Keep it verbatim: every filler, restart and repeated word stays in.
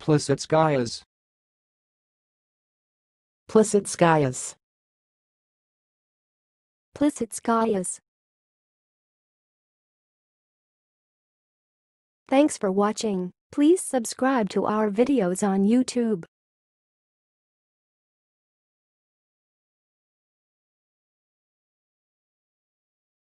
plisetskayas. plisetskayas. plisetskayas. Thanks for watching. Please subscribe to our videos on YouTube.